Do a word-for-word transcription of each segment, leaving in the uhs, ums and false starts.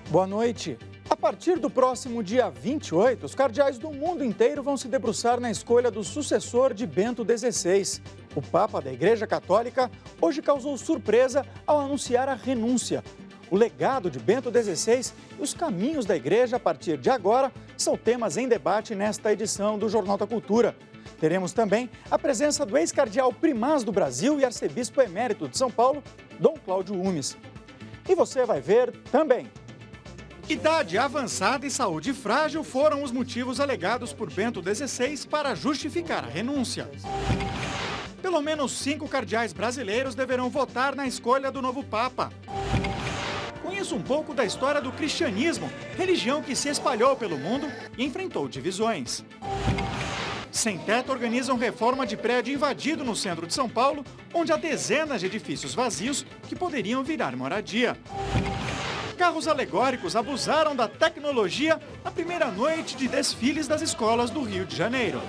Boa noite. A partir do próximo dia vinte e oito, os cardeais do mundo inteiro vão se debruçar na escolha do sucessor de Bento dezesseis. O Papa da Igreja Católica hoje causou surpresa ao anunciar a renúncia. O legado de Bento dezesseis e os caminhos da Igreja a partir de agora são temas em debate nesta edição do Jornal da Cultura. Teremos também a presença do ex-cardeal primaz do Brasil e arcebispo emérito de São Paulo, Dom Cláudio Umes. E você vai ver também. Idade avançada e saúde frágil foram os motivos alegados por Bento dezesseis para justificar a renúncia. Pelo menos cinco cardeais brasileiros deverão votar na escolha do novo Papa. Conheça um pouco da história do cristianismo, religião que se espalhou pelo mundo e enfrentou divisões. Sem Teto organizam reforma de prédio invadido no centro de São Paulo, onde há dezenas de edifícios vazios que poderiam virar moradia. Carros alegóricos abusaram da tecnologia na primeira noite de desfiles das escolas do Rio de Janeiro.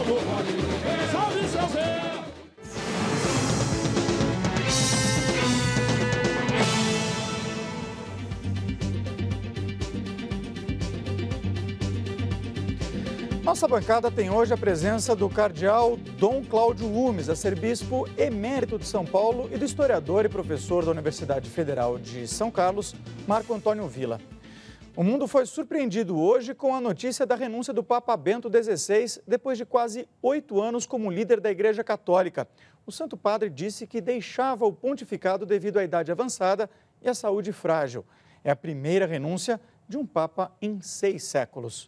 Nossa bancada tem hoje a presença do cardeal Dom Cláudio Umes, arcebispo emérito de São Paulo, e do historiador e professor da Universidade Federal de São Carlos, Marco Antônio Villa. O mundo foi surpreendido hoje com a notícia da renúncia do Papa Bento dezesseis, depois de quase oito anos como líder da Igreja Católica. O Santo Padre disse que deixava o pontificado devido à idade avançada e à saúde frágil. É a primeira renúncia de um Papa em seis séculos.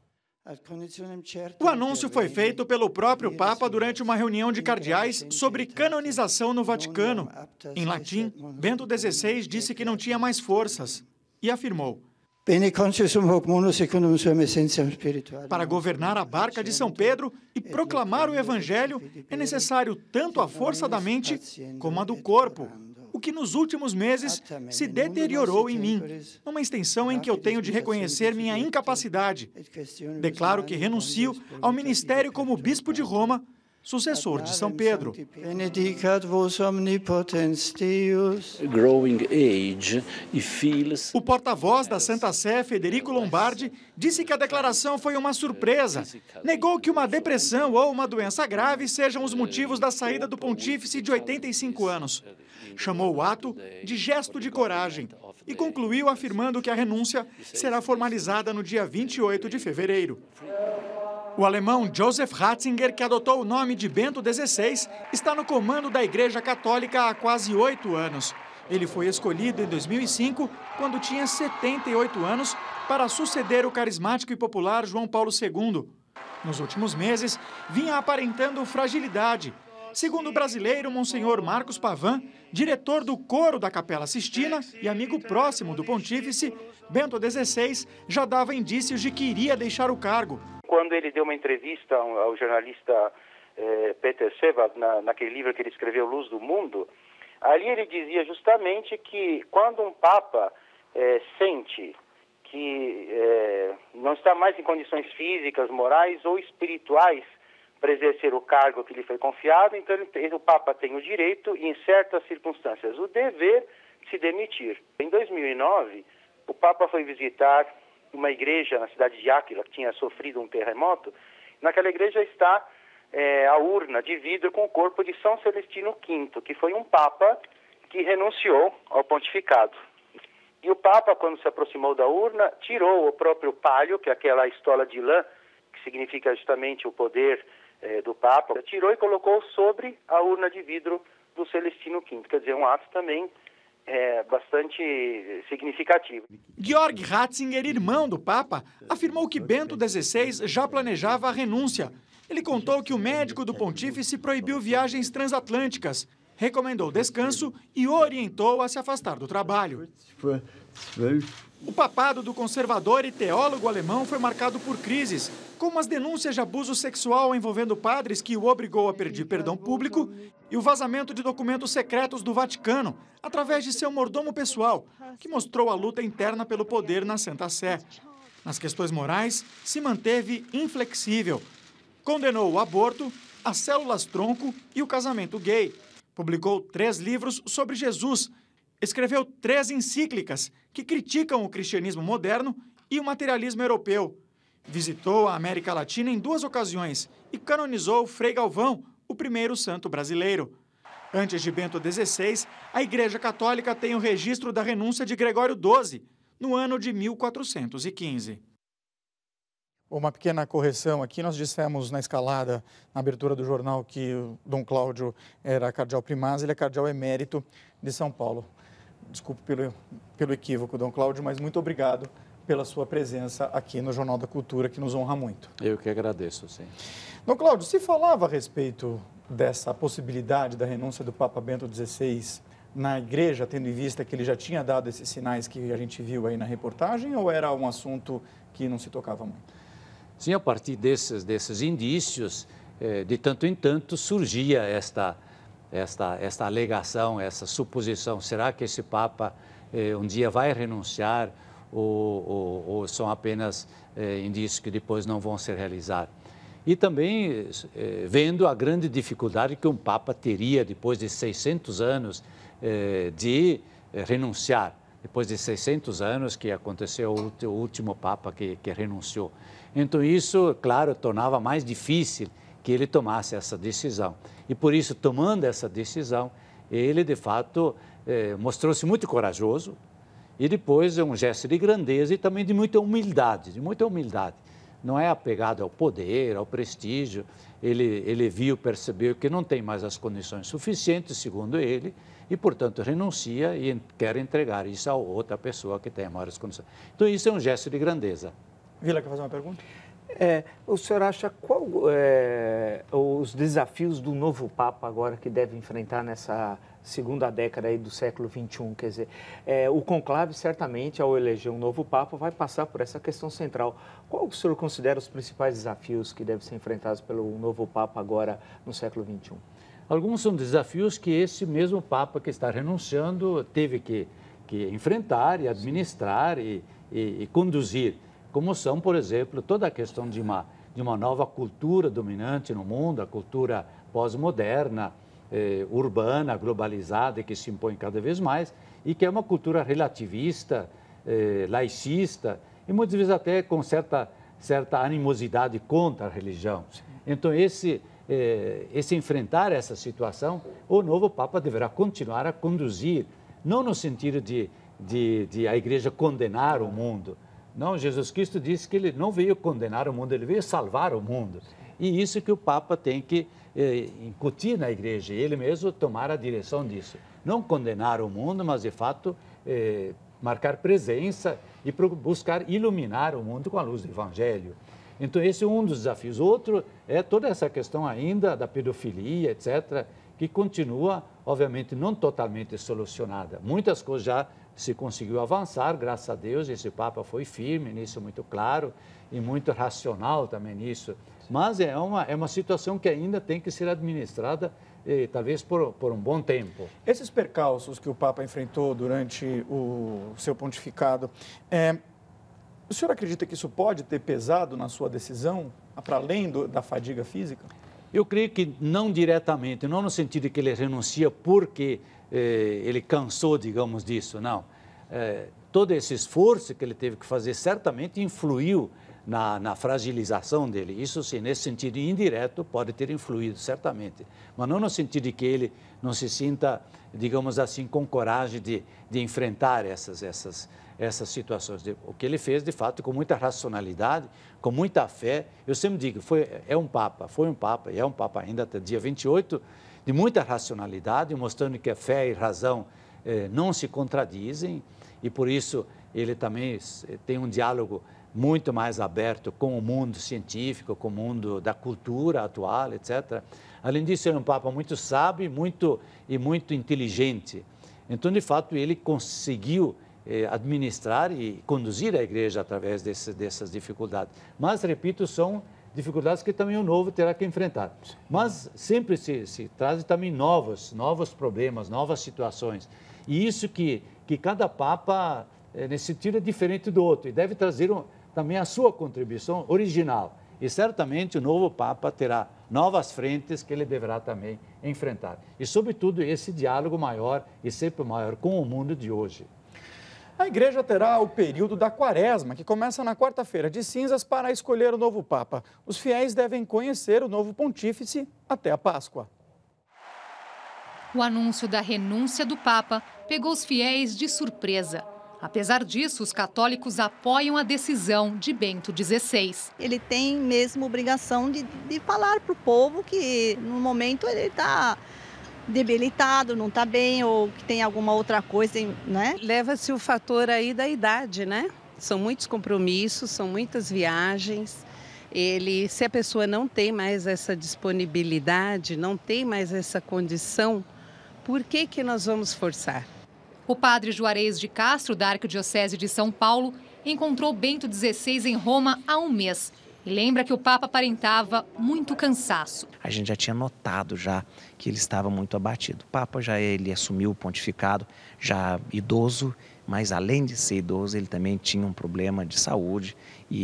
O anúncio foi feito pelo próprio Papa durante uma reunião de cardeais sobre canonização no Vaticano. Em latim, Bento dezesseis disse que não tinha mais forças e afirmou: para governar a barca de São Pedro e proclamar o Evangelho, é necessário tanto a força da mente como a do corpo, o que nos últimos meses se deteriorou em mim, numa extensão em que eu tenho de reconhecer minha incapacidade. Declaro que renuncio ao ministério como bispo de Roma, sucessor de São Pedro. O porta-voz da Santa Sé, Federico Lombardi, disse que a declaração foi uma surpresa. Negou que uma depressão ou uma doença grave sejam os motivos da saída do pontífice de oitenta e cinco anos. Chamou o ato de gesto de coragem e concluiu afirmando que a renúncia será formalizada no dia vinte e oito de fevereiro. O alemão Joseph Ratzinger, que adotou o nome de Bento dezesseis, está no comando da Igreja Católica há quase oito anos. Ele foi escolhido em dois mil e cinco, quando tinha setenta e oito anos, para suceder o carismático e popular João Paulo segundo. Nos últimos meses, vinha aparentando fragilidade. Segundo o brasileiro Monsenhor Marcos Pavan, diretor do coro da Capela Sistina e amigo próximo do pontífice, Bento dezesseis já dava indícios de que iria deixar o cargo. Quando ele deu uma entrevista ao jornalista eh, Peter Sebald, na, naquele livro que ele escreveu, Luz do Mundo, ali ele dizia justamente que quando um Papa eh, sente que eh, não está mais em condições físicas, morais ou espirituais para exercer o cargo que lhe foi confiado, então ele, o Papa tem o direito e, em certas circunstâncias, o dever de se demitir. Em dois mil e nove, o Papa foi visitar uma igreja na cidade de Áquila, que tinha sofrido um terremoto. Naquela igreja está é, a urna de vidro com o corpo de São Celestino quinto, que foi um Papa que renunciou ao pontificado. E o Papa, quando se aproximou da urna, tirou o próprio palio, que é aquela estola de lã, que significa justamente o poder é, do Papa, tirou e colocou sobre a urna de vidro do Celestino quinto. Quer dizer, um ato também é, bastante significativo. Georg Ratzinger, irmão do Papa, afirmou que Bento dezesseis já planejava a renúncia. Ele contou que o médico do pontífice proibiu viagens transatlânticas, recomendou descanso e orientou a se afastar do trabalho. O papado do conservador e teólogo alemão foi marcado por crises, como as denúncias de abuso sexual envolvendo padres que o obrigou a pedir perdão público e o vazamento de documentos secretos do Vaticano, através de seu mordomo pessoal, que mostrou a luta interna pelo poder na Santa Sé. Nas questões morais, se manteve inflexível. Condenou o aborto, as células-tronco e o casamento gay. Publicou três livros sobre Jesus. escreveu três encíclicas que criticam o cristianismo moderno e o materialismo europeu. Visitou a América Latina em duas ocasiões e canonizou Frei Galvão, o primeiro santo brasileiro. Antes de Bento dezesseis, a Igreja Católica tem o registro da renúncia de Gregório doze, no ano de mil quatrocentos e quinze. Uma pequena correção aqui, nós dissemos na escalada, na abertura do jornal, que o Dom Cláudio era cardeal primaz, ele é cardeal emérito de São Paulo. Desculpe pelo, pelo equívoco, Dom Cláudio, mas muito obrigado pela sua presença aqui no Jornal da Cultura, que nos honra muito. Eu que agradeço, sim. Dom Cláudio, se falava a respeito dessa possibilidade da renúncia do Papa Bento dezesseis na igreja, tendo em vista que ele já tinha dado esses sinais que a gente viu aí na reportagem, ou era um assunto que não se tocava muito? Sim, a partir desses, desses indícios, de tanto em tanto, surgia esta, esta, esta alegação, essa suposição. Será que esse Papa um dia vai renunciar ou, ou, ou são apenas indícios que depois não vão se realizar? E também vendo a grande dificuldade que um Papa teria depois de seiscentos anos de renunciar. Depois de seiscentos anos que aconteceu o último Papa que, que renunciou. Então isso, claro, tornava mais difícil que ele tomasse essa decisão. E por isso, tomando essa decisão, ele de fato eh, mostrou-se muito corajoso e depois é um gesto de grandeza e também de muita humildade, de muita humildade. Não é apegado ao poder, ao prestígio. Ele, ele viu, percebeu que não tem mais as condições suficientes, segundo ele, e, portanto, renuncia e quer entregar isso a outra pessoa que tem maiores condições. Então, isso é um gesto de grandeza. Vila, quer fazer uma pergunta? É, o senhor acha qual é, os desafios do novo Papa agora que deve enfrentar nessa segunda década aí do século vinte e um? Quer dizer, é, o conclave certamente, ao eleger um novo Papa, vai passar por essa questão central. Qual o senhor considera os principais desafios que devem ser enfrentados pelo novo Papa agora no século vinte e um? Alguns são desafios que esse mesmo Papa que está renunciando teve que, que enfrentar e administrar e, e, e conduzir. Como são, por exemplo, toda a questão de uma, de uma nova cultura dominante no mundo, a cultura pós-moderna, eh, urbana, globalizada, que se impõe cada vez mais, e que é uma cultura relativista, eh, laicista, e muitas vezes até com certa, certa animosidade contra a religião. Então, esse, eh, esse enfrentar essa situação, o novo Papa deverá continuar a conduzir, não no sentido de, de, de a Igreja condenar o mundo. Não, Jesus Cristo disse que ele não veio condenar o mundo, ele veio salvar o mundo. E isso que o Papa tem que eh, incutir na igreja, ele mesmo tomar a direção disso. Não condenar o mundo, mas de fato eh, marcar presença e buscar iluminar o mundo com a luz do Evangelho. Então esse é um dos desafios. Outro é toda essa questão ainda da pedofilia, etcétera, que continua, obviamente, não totalmente solucionada. Muitas coisas já se conseguiu avançar, graças a Deus, esse Papa foi firme nisso, muito claro, e muito racional também nisso. Mas é uma, é uma situação que ainda tem que ser administrada, eh, talvez por, por um bom tempo. Esses percalços que o Papa enfrentou durante o seu pontificado, é, o senhor acredita que isso pode ter pesado na sua decisão, para além do, da fadiga física? Eu creio que não diretamente, não no sentido de que ele renuncia porque eh, ele cansou, digamos, disso, não. Eh, todo esse esforço que ele teve que fazer certamente influiu na, na fragilização dele. Isso, sim, nesse sentido indireto, pode ter influído, certamente. Mas não no sentido de que ele não se sinta, digamos assim, com coragem de, de enfrentar essas, essas, essas situações. O que ele fez, de fato, com muita racionalidade, com muita fé. Eu sempre digo, foi, é um Papa, foi um Papa e é um Papa ainda até dia vinte e oito, de muita racionalidade, mostrando que a fé e razão eh, não se contradizem e, por isso, ele também tem um diálogo muito mais aberto com o mundo científico, com o mundo da cultura atual, etcétera. Além disso, ele é um Papa muito sábio muito, e muito inteligente. Então, de fato, ele conseguiu eh, administrar e conduzir a igreja através desse, dessas dificuldades. Mas, repito, são dificuldades que também o novo terá que enfrentar. Mas sempre se, se trazem também novos, novos problemas, novas situações. E isso que, que cada Papa, eh, nesse sentido, é diferente do outro e deve trazer um, também a sua contribuição original. E certamente o novo Papa terá novas frentes que ele deverá também enfrentar. E, sobretudo, esse diálogo maior e sempre maior com o mundo de hoje. A igreja terá o período da quaresma, que começa na quarta-feira de cinzas, para escolher o novo Papa. Os fiéis devem conhecer o novo pontífice até a Páscoa. O anúncio da renúncia do Papa pegou os fiéis de surpresa. Apesar disso, os católicos apoiam a decisão de Bento dezesseis. Ele tem mesmo obrigação de, de falar para o povo que no momento ele está debilitado, não está bem ou que tem alguma outra coisa, né? Leva-se o fator aí da idade, né? São muitos compromissos, são muitas viagens. Ele, se a pessoa não tem mais essa disponibilidade, não tem mais essa condição, por que que nós vamos forçar? O padre Juarez de Castro, da Arquidiocese de São Paulo, encontrou Bento dezesseis em Roma há um mês. E lembra que o Papa aparentava muito cansaço. A gente já tinha notado já que ele estava muito abatido. O Papa já ele assumiu o pontificado, já idoso, mas além de ser idoso, ele também tinha um problema de saúde,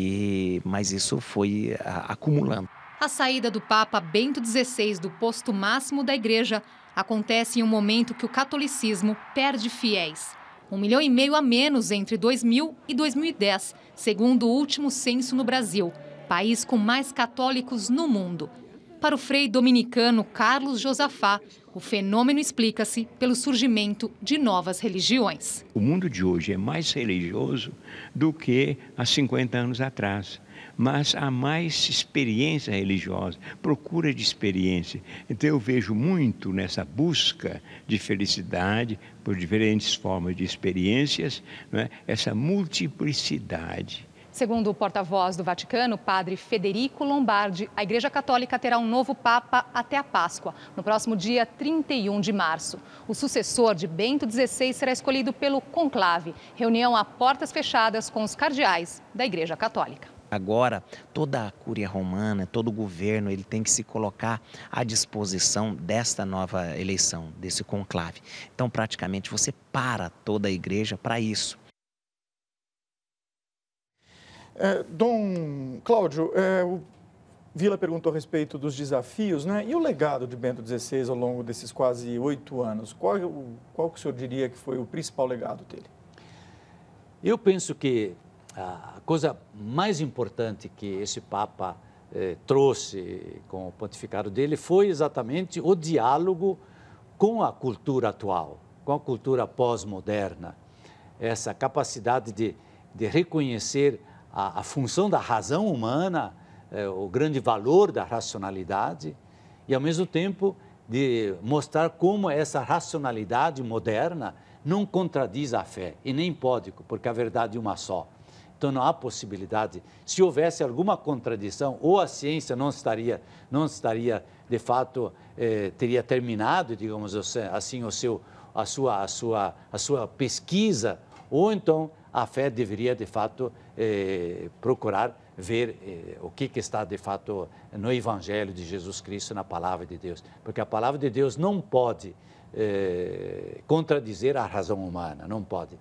e, mas isso foi a, acumulando. A saída do Papa Bento dezesseis do posto máximo da Igreja acontece em um momento que o catolicismo perde fiéis. Um milhão e meio a menos entre dois mil e dois mil e dez, segundo o último censo no Brasil, país com mais católicos no mundo. Para o frei dominicano Carlos Josafá, o fenômeno explica-se pelo surgimento de novas religiões. O mundo de hoje é mais religioso do que há cinquenta anos atrás. Mas há mais experiência religiosa, procura de experiência. Então eu vejo muito nessa busca de felicidade, por diferentes formas de experiências, não é? Essa multiplicidade. Segundo o porta-voz do Vaticano, padre Federico Lombardi, a Igreja Católica terá um novo Papa até a Páscoa, no próximo dia trinta e um de março. O sucessor de Bento dezesseis será escolhido pelo conclave, reunião a portas fechadas com os cardeais da Igreja Católica. Agora, toda a Cúria Romana, todo o governo, ele tem que se colocar à disposição desta nova eleição, desse conclave. Então, praticamente, você para toda a igreja para isso. É, Dom Cláudio, é, o Vila perguntou a respeito dos desafios, né? E o legado de Bento dezesseis ao longo desses quase oito anos? Qual, qual que o senhor diria que foi o principal legado dele? Eu penso que a coisa mais importante que esse Papa eh, trouxe com o pontificado dele foi exatamente o diálogo com a cultura atual, com a cultura pós-moderna, essa capacidade de, de reconhecer a, a função da razão humana, eh, o grande valor da racionalidade e, ao mesmo tempo, de mostrar como essa racionalidade moderna não contradiz a fé e nem pode, porque a verdade é uma só. Então, não há possibilidade. Se houvesse alguma contradição, ou a ciência não estaria, não estaria de fato, eh, teria terminado, digamos assim, o seu, a, sua, a, sua, a sua pesquisa, ou então a fé deveria, de fato, eh, procurar ver eh, o que, que está, de fato, no Evangelho de Jesus Cristo, na Palavra de Deus. Porque a Palavra de Deus não pode eh, contradizer a razão humana, não pode.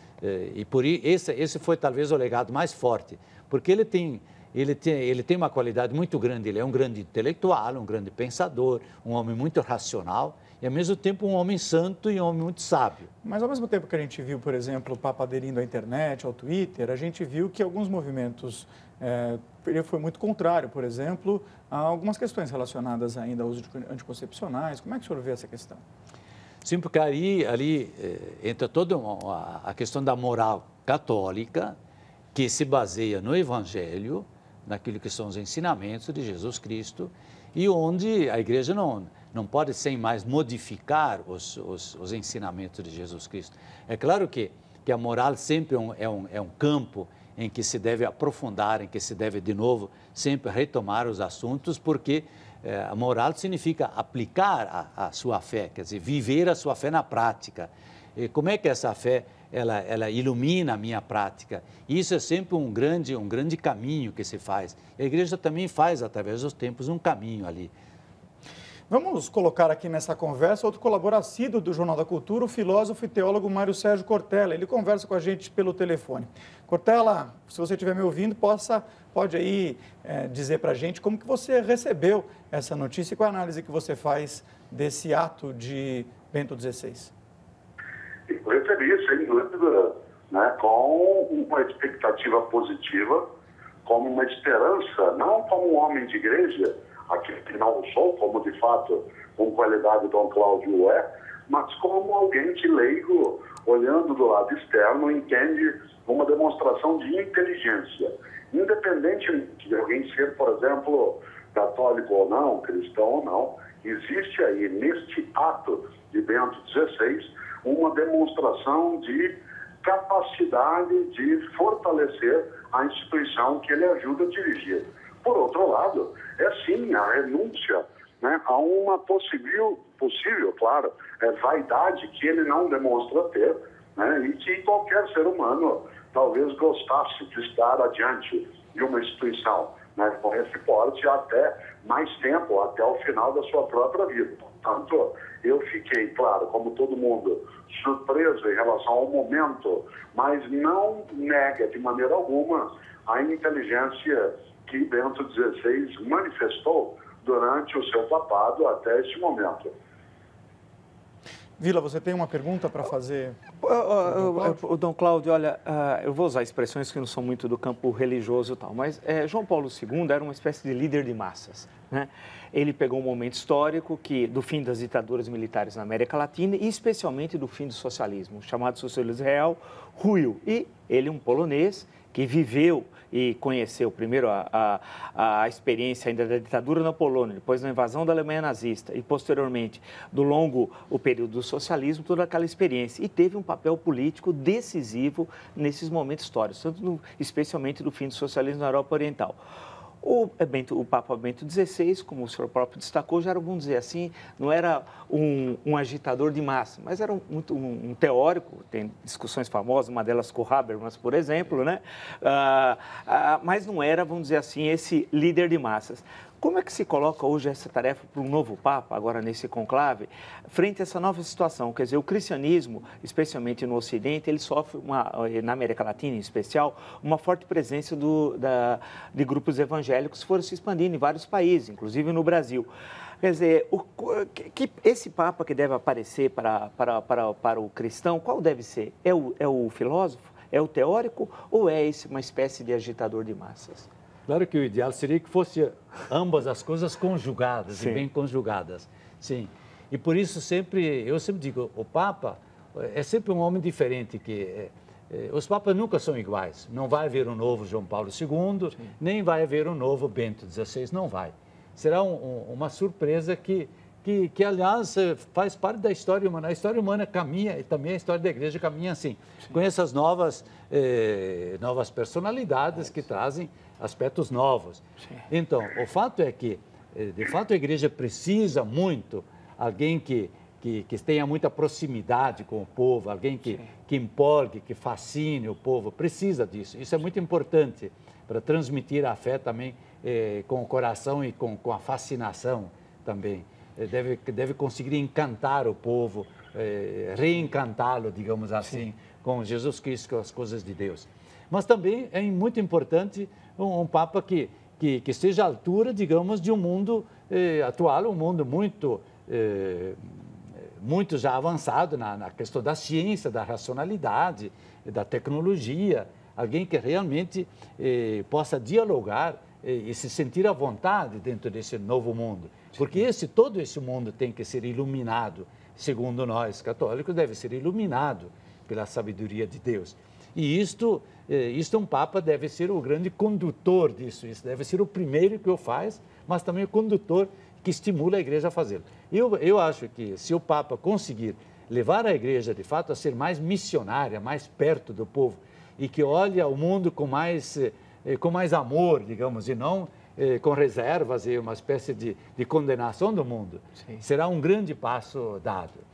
E por isso, esse, esse foi talvez o legado mais forte, porque ele tem, ele, tem, ele tem uma qualidade muito grande, ele é um grande intelectual, um grande pensador, um homem muito racional e, ao mesmo tempo, um homem santo e um homem muito sábio. Mas, ao mesmo tempo que a gente viu, por exemplo, o Papa aderindo à internet, ao Twitter, a gente viu que alguns movimentos, é, ele foi muito contrário, por exemplo, a algumas questões relacionadas ainda ao uso de anticoncepcionais. Como é que o senhor vê essa questão? Sim, porque ali, ali eh, entra toda uma, a questão da moral católica, que se baseia no Evangelho, naquilo que são os ensinamentos de Jesus Cristo, e onde a igreja não, não pode, sem mais, modificar os, os, os ensinamentos de Jesus Cristo. É claro que, que a moral sempre é um, é, um, é um campo em que se deve aprofundar, em que se deve, de novo, sempre retomar os assuntos, porque a moral significa aplicar a, a sua fé, quer dizer, viver a sua fé na prática. E como é que essa fé ela, ela ilumina a minha prática? Isso é sempre um grande, um grande caminho que se faz. A igreja também faz, através dos tempos, um caminho ali. Vamos colocar aqui nessa conversa outro colaborador assíduo do Jornal da Cultura, o filósofo e teólogo Mário Sérgio Cortella. Ele conversa com a gente pelo telefone. Cortella, se você estiver me ouvindo, possa, pode aí é, dizer para a gente como que você recebeu essa notícia e qual a análise que você faz desse ato de Bento dezesseis. Eu recebi, sem dúvida, né, com uma expectativa positiva, como uma esperança, não como um homem de igreja, aquele que não sou, como de fato, com qualidade Dom Cláudio é, mas como alguém que leigo, olhando do lado externo, entende uma demonstração de inteligência. Independente de alguém ser, por exemplo, católico ou não, cristão ou não, existe aí, neste ato de Bento dezesseis, uma demonstração de capacidade de fortalecer a instituição que ele ajuda a dirigir. Por outro lado, é sim a renúncia, né, a uma possível, possível, claro, é, vaidade que ele não demonstra ter, né, e que qualquer ser humano talvez gostasse de estar adiante de uma instituição, né, com esse porte até mais tempo, até o final da sua própria vida. Portanto, eu fiquei, claro, como todo mundo, surpreso em relação ao momento, mas não nega de maneira alguma a inteligência que Bento dezesseis manifestou durante o seu papado até este momento. Vila, você tem uma pergunta para fazer? O Dom Cláudio, olha, uh, eu vou usar expressões que não são muito do campo religioso e tal, mas é, João Paulo segundo era uma espécie de líder de massas, né? Ele pegou um momento histórico que, do fim das ditaduras militares na América Latina e especialmente do fim do socialismo, chamado socialismo real, ruiu. E ele, um polonês que viveu e conheceu primeiro a, a, a experiência ainda da ditadura na Polônia, depois da invasão da Alemanha nazista e posteriormente do longo o período do socialismo, toda aquela experiência, e teve um papel político decisivo nesses momentos históricos, tanto no, especialmente do fim do socialismo na Europa Oriental. O, Bento, o Papa Bento dezesseis, como o senhor próprio destacou, já era, vamos dizer assim, não era um, um agitador de massa, mas era um, um, um teórico, tem discussões famosas, uma delas com Habermas, por exemplo, né? Ah, ah, mas não era, vamos dizer assim, esse líder de massas. Como é que se coloca hoje essa tarefa para um novo Papa, agora nesse conclave, frente a essa nova situação? Quer dizer, o cristianismo, especialmente no Ocidente, ele sofre, uma, na América Latina em especial, uma forte presença do, da, de grupos evangélicos que foram se expandindo em vários países, inclusive no Brasil. Quer dizer, o, que, esse Papa que deve aparecer para, para, para, para o cristão, qual deve ser? É o, é o filósofo? É o teórico? Ou é esse uma espécie de agitador de massas? Claro que o ideal seria que fosse ambas as coisas conjugadas, Sim. e bem conjugadas. Sim. E por isso sempre, eu sempre digo, o Papa é sempre um homem diferente, que é, é, os Papas nunca são iguais. Não vai haver um novo João Paulo segundo, Sim. nem vai haver um novo Bento dezesseis, não vai. Será um, um, uma surpresa que, que, que, aliás, faz parte da história humana. A história humana caminha, e também a história da igreja caminha assim, Sim. com essas novas, eh, novas personalidades que trazem aspectos novos. Sim. Então, o fato é que, de fato, a igreja precisa muito alguém que, que, que tenha muita proximidade com o povo, alguém que, que empolgue, que fascine o povo, precisa disso. Isso é muito importante para transmitir a fé também eh, com o coração e com, com a fascinação também. Deve, deve conseguir encantar o povo, eh, reencantá-lo, digamos assim, Sim. com Jesus Cristo, com as coisas de Deus. Mas também é muito importante um, um Papa que, que, que esteja à altura, digamos, de um mundo eh, atual, um mundo muito, eh, muito já avançado na, na questão da ciência, da racionalidade, da tecnologia, alguém que realmente eh, possa dialogar eh, e se sentir à vontade dentro desse novo mundo. Porque esse, todo esse mundo tem que ser iluminado, segundo nós católicos, deve ser iluminado pela sabedoria de Deus. E isto, isto um Papa deve ser o grande condutor disso, isso deve ser o primeiro que o faz, mas também o condutor que estimula a igreja a fazê-lo. Eu, eu acho que se o Papa conseguir levar a igreja, de fato, a ser mais missionária, mais perto do povo, e que olhe ao mundo com mais, com mais amor, digamos, e não eh, com reservas e uma espécie de, de condenação do mundo, Sim. será um grande passo dado.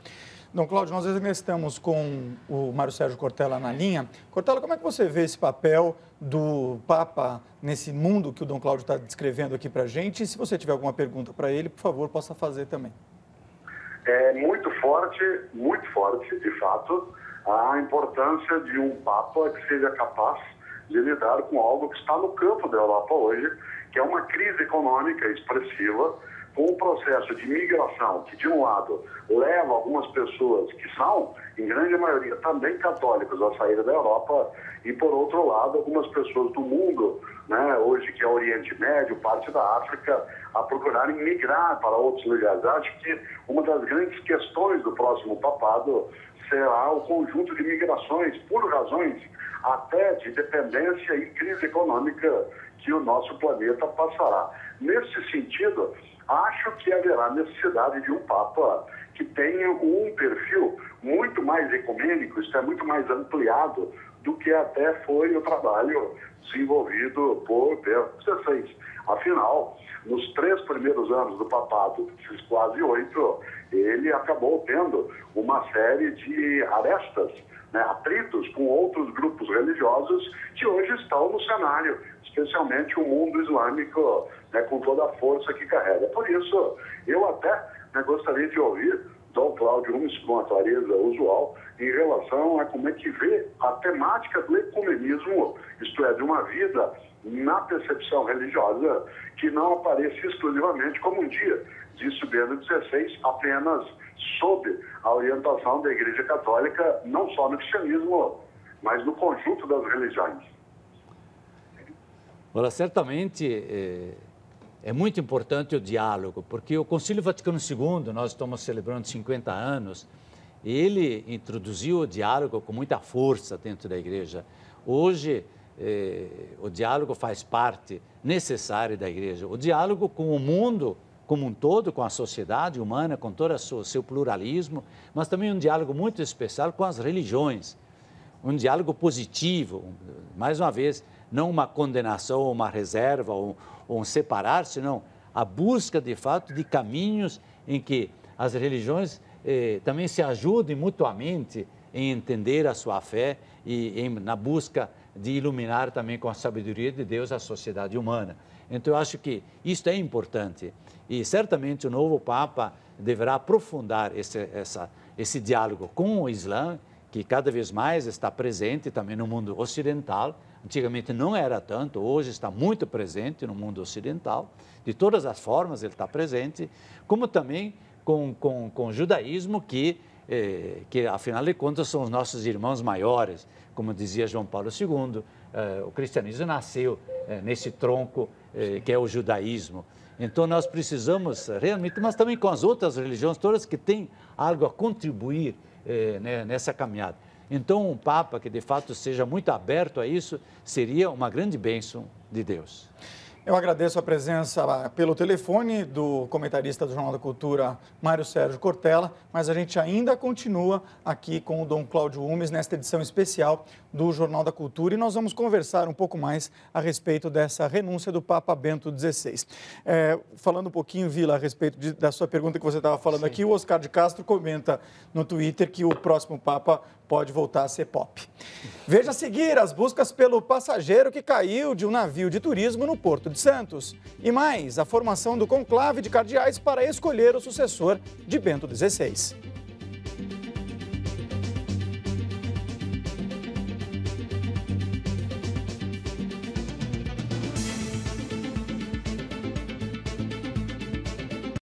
Dom Cláudio, nós ainda estamos com o Mário Sérgio Cortella na linha. Cortella, como é que você vê esse papel do Papa nesse mundo que o Dom Cláudio está descrevendo aqui para a gente? E se você tiver alguma pergunta para ele, por favor, possa fazer também. É muito forte, muito forte, de fato, a importância de um Papa que seja capaz de lidar com algo que está no campo da Europa hoje, que é uma crise econômica expressiva, com um processo de migração que, de um lado, leva algumas pessoas que são, em grande maioria, também católicos a sair da Europa, e, por outro lado, algumas pessoas do mundo, né, hoje que é o Oriente Médio, parte da África, a procurarem migrar para outros lugares. Acho que uma das grandes questões do próximo papado será o conjunto de migrações, por razões até de dependência e crise econômica que o nosso planeta passará. Nesse sentido, acho que haverá necessidade de um Papa que tenha um perfil muito mais ecumênico, isto é, muito mais ampliado do que até foi o trabalho desenvolvido por Bento dezesseis. Afinal, nos três primeiros anos do papado, esses quase oito, ele acabou tendo uma série de arestas, né, atritos com outros grupos religiosos que hoje estão no cenário, especialmente o mundo islâmico, né, com toda a força que carrega. Por isso, eu até né, gostaria de ouvir Dom Cláudio Umes com a clareza usual em relação a como é que vê a temática do ecumenismo, isto é, de uma vida na percepção religiosa que não apareça exclusivamente como um dia, disse Bento dezesseis, apenas sob a orientação da Igreja Católica, não só no cristianismo, mas no conjunto das religiões. Olha, certamente é, é muito importante o diálogo, porque o Concílio Vaticano segundo, nós estamos celebrando cinquenta anos, ele introduziu o diálogo com muita força dentro da Igreja. Hoje, eh, o diálogo faz parte necessária da Igreja. O diálogo com o mundo como um todo, com a sociedade humana, com todo o seu pluralismo, mas também um diálogo muito especial com as religiões. Um diálogo positivo, mais uma vez, não uma condenação, uma reserva ou, ou um separar, senão a busca, de fato, de caminhos em que as religiões eh, também se ajudem mutuamente em entender a sua fé e em, na busca de iluminar também com a sabedoria de Deus a sociedade humana. Então, eu acho que isso é importante e certamente o novo Papa deverá aprofundar esse, essa, esse diálogo com o Islã, que cada vez mais está presente também no mundo ocidental. Antigamente não era tanto, hoje está muito presente no mundo ocidental. De todas as formas ele está presente, como também com, com, com o judaísmo, que, eh, que afinal de contas são os nossos irmãos maiores. Como dizia João Paulo segundo, eh, o cristianismo nasceu eh, nesse tronco eh, que é o judaísmo. Então nós precisamos realmente, mas também com as outras religiões todas que têm algo a contribuir eh, né, nessa caminhada. Então um Papa que de fato seja muito aberto a isso seria uma grande bênção de Deus. Eu agradeço a presença pelo telefone do comentarista do Jornal da Cultura, Mário Sérgio Cortella, mas a gente ainda continua aqui com o Dom Cláudio Umes nesta edição especial do Jornal da Cultura e nós vamos conversar um pouco mais a respeito dessa renúncia do Papa Bento dezesseis. É, falando um pouquinho, Vila, a respeito de, da sua pergunta que você estava falando Sim. aqui, o Oscar de Castro comenta no Twitter que o próximo Papa pode voltar a ser pop. Veja a seguir as buscas pelo passageiro que caiu de um navio de turismo no Porto de Santos. E mais, a formação do conclave de cardeais para escolher o sucessor de Bento dezesseis.